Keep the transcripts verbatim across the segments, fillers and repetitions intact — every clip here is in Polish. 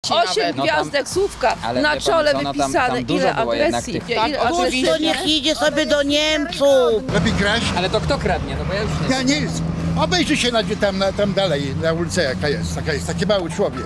Osiem gwiazdek, słówka, ale na wie czole pani co, no tam- wypisane, tam dużo ile było jednak agresji, tych- ile Tak, agresji. oczywiście. To niech idzie sobie do Niemców. Lepiej kraść? Ale to kto kradnie? No bo ja już nie Ja nie, obejrzyj się na, tam, na, tam dalej, na ulicę jaka jest, taka jest, taki mały człowiek.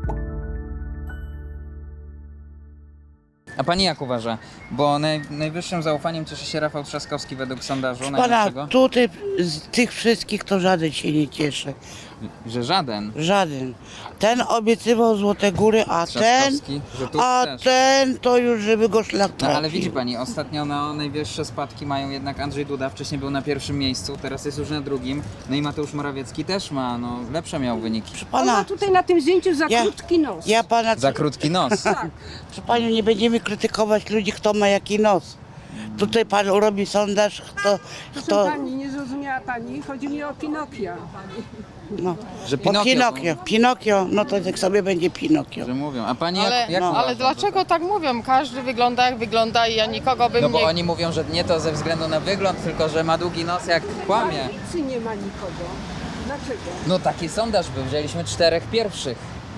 A pani jak uważa? Bo naj, najwyższym zaufaniem cieszy się Rafał Trzaskowski według sondażu Pana, najlepszego. tutaj z tych wszystkich to żaden się nie cieszy. Że żaden. Żaden. Ten obiecywał Złote Góry, a ten, Trzaskowski, że tu a też. ten to już żeby go szlak No trafił. ale widzi pani, ostatnio no, najwyższe spadki mają jednak Andrzej Duda, wcześniej był na pierwszym miejscu, teraz jest już na drugim. No i Mateusz Morawiecki też ma, no lepsze miał wyniki. Proszę Ona pana, tutaj na tym zdjęciu za Ja- krótki nos. ja pana, Za krótki nos. proszę panią, nie będziemy krytykować ludzi, kto ma jaki nos. Tutaj pan robi sondaż, kto, Proszę kto pani, nie zrozumiała pani, chodzi mi o Pinokia. no. Że Bo Pinokio, Pinokio, Pinokio, no to tak sobie będzie Pinokio. że mówią. A pani Ale, jak, jak no. uważa, ale że dlaczego to- tak mówią? Każdy wygląda jak wygląda i ja nikogo bym No bo nie... oni mówią, że nie to ze względu na wygląd, tylko że ma długi nos jak kłamie. Czy nie ma nikogo? Dlaczego? No taki sondaż był, wzięliśmy czterech pierwszych.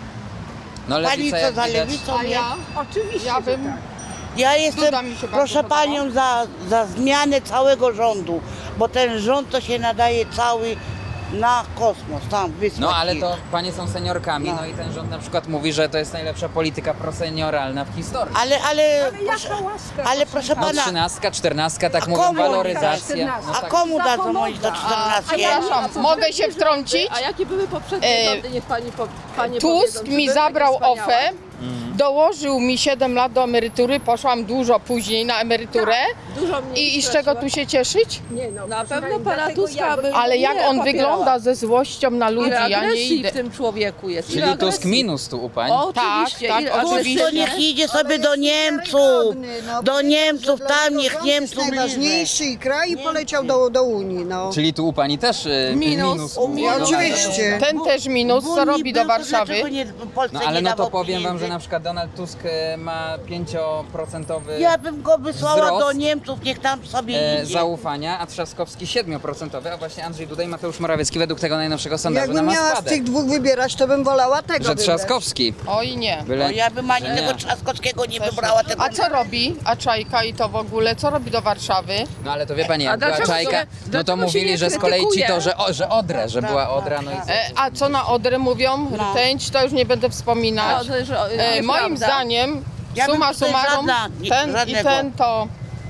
No Pani lewica co jak za widać, lewicą, A nie? ja? Oczywiście, Ja że bym... tak. Ja jestem, Duda mi się bardzo proszę podobał. panią, za, za zmianę całego rządu, bo ten rząd to się nadaje cały na kosmos, tam wysłać No ale ich. to panie są seniorkami, no. No. i ten rząd na przykład mówi, że to jest najlepsza polityka prosenioralna w historii. Ale, ale, Ale proszę, jaka łaska, ale proszę No pana, trzynastka, czternastka, tak A mówią, komu? waloryzacja. No a tak. komu dadzą Zapomoga. oni do A, czternastki? przepraszam, mogę się wtrącić? A jakie były poprzednie E, rządy, niech pani, po, panie Tusk powiedzą, czy mi były zabrał takie wspaniałe? O F E, dołożył mi siedem lat do emerytury, poszłam dużo później na emeryturę. Dużo mniej I, I z straciła. czego tu się cieszyć? Nie no, Na proszę pewno pani, pana dlatego Tuska ja, by- Ale jak nie on popierała. wygląda ze złością na ludzi, Ile ja nie agresji idę. w tym człowieku jest. Czyli Ile Tusk agresji. minus tu u pań. O, oczywiście. tak, ile tak, Tusk agresji. to niech idzie sobie do Niemców, do Niemców, tam niech Niemców bliżej. najważniejszy i kraj i poleciał do, do Unii, no. Czyli tu u pani też y, Minus. minus. U u- mnie u- oczywiście. Ten też minus, co Bun robi nie do był, to Warszawy. dlaczego nie, Polsce No ale nie no to dawał powiem wam, pieniędzy? że na przykład Donald Tusk y, ma pięcioprocentowy Ja bym go wysłała wzrost, do Niemców, niech tam sobie e, idzie. zaufania, a Trzaskowski siedmioprocentowy, a właśnie Andrzej Duda i Mateusz Morawiecki według tego najnowszego sondażu Jakbym ma miała z spadek. tych dwóch wybierać, to bym wolała tego Że wybrać. Trzaskowski. Oj nie. Byle... No ja bym ani że nie. tego Trzaskowskiego nie wybrała. Tego A co robi? A Czajka i to w ogóle? Co robi do Warszawy? No ale to wie pani, A jak była dlaczego Czajka, się- no to dlaczego się mówili, nie że z kolei ci krytykuje? to, że, o, że Odrę, że była Odra, no i tak. E, a co na Odrę mówią? No. Rtęć, to już nie będę No, wspominać. to, że, E, moim nieprawda. zdaniem, Ja bym suma tutaj summarum, żadna- nie- ten i żadnego. ten to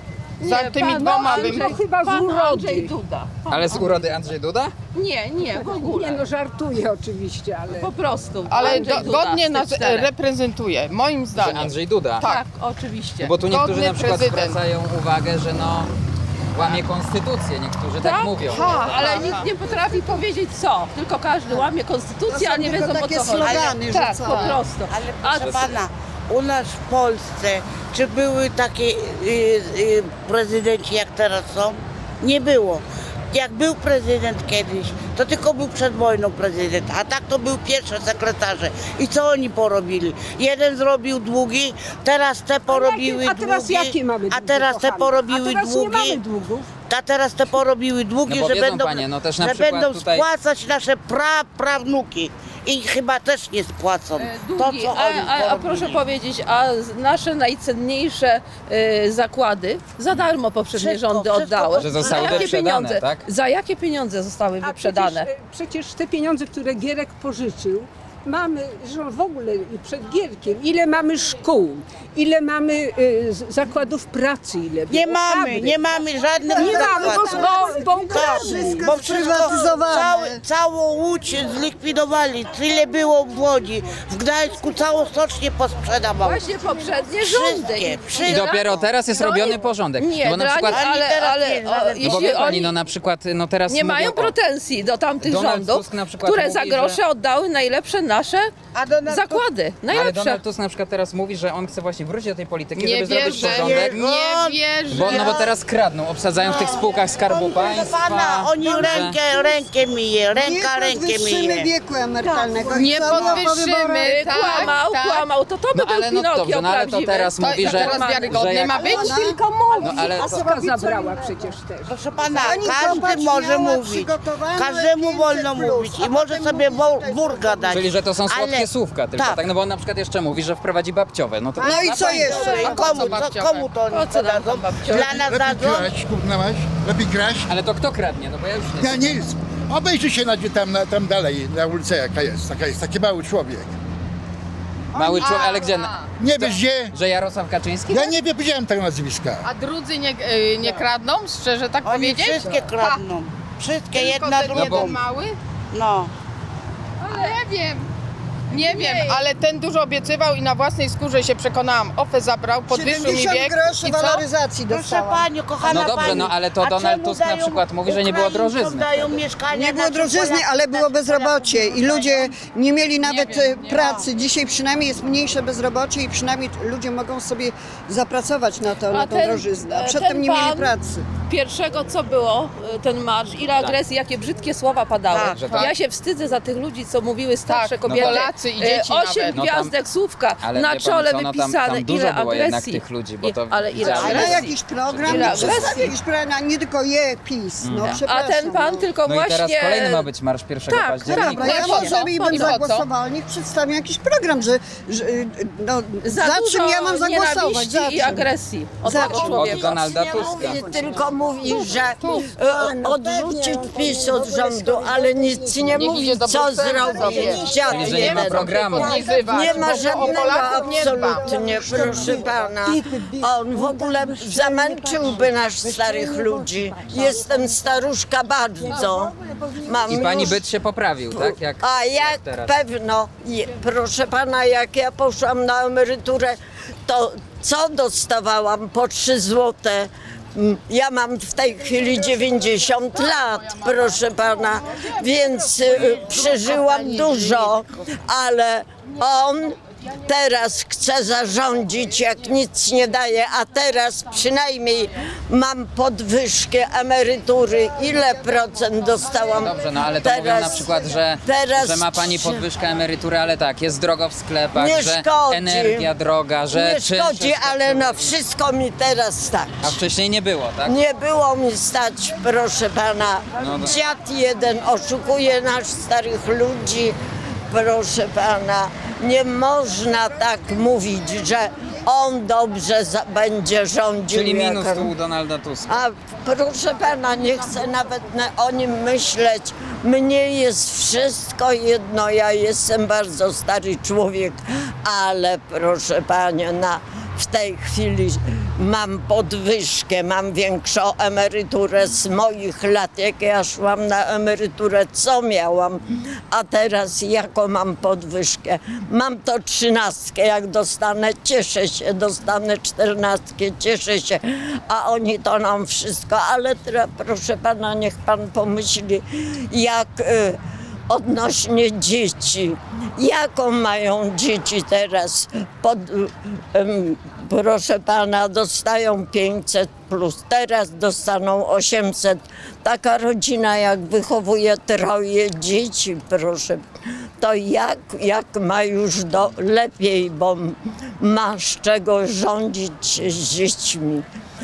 za Nie, tymi pan dwoma bym... Andrzej, chyba z pan urody. Andrzej Duda. Pan Ale z urody Andrzej Duda? Nie, nie, w ogóle. Nie no, żartuję oczywiście, ale... Po prostu. Ale Andrzej do, Duda godnie z tych nas e, czterech. reprezentuje, moim Że zdaniem. Andrzej Duda. Tak. Tak, oczywiście. No bo tu niektórzy Godny na przykład prezydent. zwracają uwagę, że no łamie konstytucję, niektórzy tak, Tak? mówią. Ha, Ale ha, nikt ha. nie potrafi powiedzieć co, tylko każdy łamie To konstytucję, są a nie tylko wiedzą o takie co chodzi. slogany Tak, rzucane. po prostu. Ale A proszę pana, u nas w Polsce, czy były takie y, y, prezydenci jak teraz są? Nie było. Jak był prezydent kiedyś, to tylko był przed wojną prezydent, a tak to był pierwszy sekretarze. I co oni porobili? Jeden zrobił długi, teraz te porobiły jakie, a teraz długi, jakie mamy a długi, teraz te kochani? porobiły A teraz długi. nie mamy długów. A teraz te porobiły długi, No bo że, wiedzą będą, panie, no też na że przykład będą tutaj- spłacać nasze pra, prawnuki. I chyba też nie spłacą. E, To, Długi, co a, oni a, a porobili. proszę powiedzieć, a z- nasze najcenniejsze e, zakłady za darmo poprzednie Wszystko, rządy wszystko oddały. Że zostały za jakie wyprzedane, pieniądze? tak? Za jakie pieniądze zostały A wyprzedane? przecież, e, przecież te pieniądze, które Gierek pożyczył, mamy, że w ogóle przed Gierkiem, ile mamy szkół, ile mamy e, z- zakładów pracy, ile Nie było, mamy, fabryk. nie mamy żadnych Nie mamy, bo, zakładów. bo, bo Tak, ukradli. bo wszystko, sprywatyzowane. całe, całą Łódź zlikwidowali. Tyle było w Łodzi. W Gdańsku całą stocznię posprzedawał. Właśnie poprzednie rządy. Wszystkie, wszystkie. I dopiero teraz jest No robiony nie- porządek. Nie, bo na dla przykład, nich, ale, teraz ale nie, o, żaden- no bo jeśli wie pani, oni no na przykład, no teraz nie mówią mają o- pretensji do tamtych Donald rządów, Tusk na przykład które mówi, za grosze że- oddały najlepsze nasze A Donald zakłady. Ale Najlepsze. Donald Tusk na przykład teraz mówi, że on chce właśnie wrócić do tej polityki, Nie żeby zrobić wierzę, porządek. nie wierzę. Bo, no bo teraz kradną, obsadzają w tych spółkach Skarbu Proszę Państwa. pana, oni że- rękę, rękę myje, Nie ręka rękę podwyższymy myje. wieku emerytalnego. Nie Co było po podwyższymy, wyborach? tak, Kłamał, tak. kłamał. skłamał, to to by No był ale no Pinokio dobrze, no ale to prawdziwy. teraz To mówi, i że... teraz że wiarygodny jak- ma być? On tylko mówi, No, ale a to- Sowa zabrała przecież też. Proszę pana, Pani każdy Kopacz może miała mówić. przygotowane Każdemu pięćset wolno plus, mówić a i może potem sobie mówi, wor- to jest wór gadać. Czyli, że to są słodkie Ale- słówka tylko, tak. tak. No bo on na przykład jeszcze mówi, że wprowadzi babciowe. No to No i co jeszcze? I komu, co, babciowe? komu to oni co nam podadzą? tam babciowe? Dla nas Lepiej dadzą? kraść, kurnałaś, lepiej kraść. Ale to kto kradnie? No bo ja już nie Ja nie jest. Obejrzyj się na, tam, na, tam dalej, na ulicy jaka jest. Taka jest, taki mały człowiek. Mały człowiek, ale gdzie? Nie wiesz gdzie? Że Jarosław Kaczyński? Ja nie wiem, powiedziałem tego nazwiska. A drudzy nie, y, nie kradną? Szczerze tak Oni powiedzieć? wszystkie kradną. Wszystkie, Tylko jedna ten drugą. jeden mały? No. Nie wiem. Nie wiem, ale ten dużo obiecywał i na własnej skórze się przekonałam. Ofę zabrał, podwyższył mi siedemdziesiąt wiek groszy i co? waloryzacji Proszę dostała. Panią, kochana No dobrze, pani, no ale to a Donald czemu Tusk na dają przykład mówi, że nie było Ukraińcom drożyzny dają wtedy. mieszkania, Nie było naszym drożyzny, Polakom- ale było naszym bezrobocie Polakom i ludzie nie mieli nawet wiem, e, nie pracy. Dzisiaj przynajmniej jest mniejsze bezrobocie i przynajmniej ludzie mogą sobie zapracować na, to, A na tą ten- drożyznę, a ten przedtem nie mieli pan- pracy. Pierwszego co było, y, ten marsz, ile agresji, jakie brzydkie słowa padały. Tak, że tak. Ja się wstydzę za tych ludzi, co mówiły starsze Tak, kobiety. no Polacy i Y, dzieci Osiem nawet. No tam- gwiazdek, słówka, Ale na wie pani czole co, no tam- wypisane, tam dużo ile było jednak agresji. tych ludzi, bo I- to ale ile widziałem. Ale agresji. jakiś program, Ile nie agresji. przedstawił jakiś program, a nie tylko je PiS. No, A przepraszam, ten pan no. tylko No i właśnie... teraz kolejny ma być marsz pierwszego Tak, października. Dobra, ja Właśnie. może i bym I po co? zagłosowała, niech przedstawią jakiś program, że, że no, Za, za, dużo czym ja mam zagłosować? nienawiści Za i czym? agresji od Za tego czym? człowieka. Od Donalda Tuska. Tylko mówi, że e, odrzucić PiS od rządu, ale nic nie Niech idzie mówi, do co Brukseli zrobi. sobie. Dziad Czyli, że nie ma jeden. programu. Nie ma bo o żadnego Polaków nie dba. absolutnie, proszę pana. On w ogóle zamęczyłby nas starych ludzi. Jestem staruszka bardzo. Mam I pani już... byt się poprawił, tak? Jak, A jak teraz. pewno, je, proszę pana, jak ja poszłam na emeryturę, to co dostawałam po trzy złote? Mm, Ja mam w tej chwili dziewięćdziesiąt lat, proszę pana, więc y, przeżyłam dużo, ale on teraz chce zarządzić, jak nic nie daje, a teraz przynajmniej mam podwyżkę emerytury. Ile procent dostałam? Dobrze, no ale to mówią na przykład, że, teraz że ma pani podwyżkę emerytury, ale tak, jest drogo w sklepach, Nie że szkodzi. energia droga, że Nie czynsze szkodzi, ale skoczyły. na wszystko mi teraz stać. A wcześniej nie było, tak? Nie było mi stać, proszę pana. No to- Dziad jeden oszukuje nas starych ludzi, proszę pana. Nie można tak mówić, że on dobrze za, będzie rządził. Czyli jak minus on- tu u Donalda Tuska. A proszę pana, nie chcę nawet na, o nim myśleć. Mnie jest wszystko jedno. Ja jestem bardzo stary człowiek, ale proszę panią, na, w tej chwili mam podwyżkę, mam większą emeryturę z moich lat, jak ja szłam na emeryturę, co miałam, a teraz jaką mam podwyżkę. Mam to trzynastkę, jak dostanę, cieszę się, dostanę czternastkę, cieszę się, a oni to nam wszystko, ale teraz, proszę pana, niech pan pomyśli, jak y, odnośnie dzieci, jaką mają dzieci teraz, pod, em, proszę pana, dostają pięćset plus, teraz dostaną osiemset. Taka rodzina, jak wychowuje troje dzieci, proszę, to jak, jak ma już do, lepiej, bo ma z czego rządzić z dziećmi,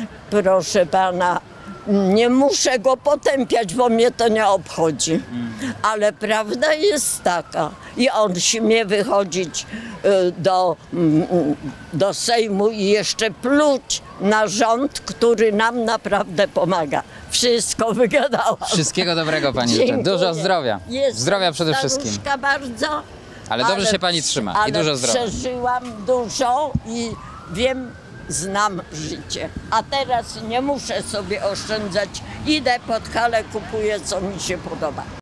proszę pana. Nie muszę go potępiać, bo mnie to nie obchodzi. Ale prawda jest taka. I on śmie wychodzić y, do, mm, do Sejmu i jeszcze pluć na rząd, który nam naprawdę pomaga. Wszystko wygadałam. Wszystkiego dobrego pani życzę. Dziękuję. Dużo zdrowia. Jestem Zdrowia przede wszystkim. staruszka bardzo. Ale dobrze się pani trzyma i ale dużo zdrowia. przeżyłam dużo i wiem, znam życie. A teraz nie muszę sobie oszczędzać. Idę pod halę, kupuję, co mi się podoba.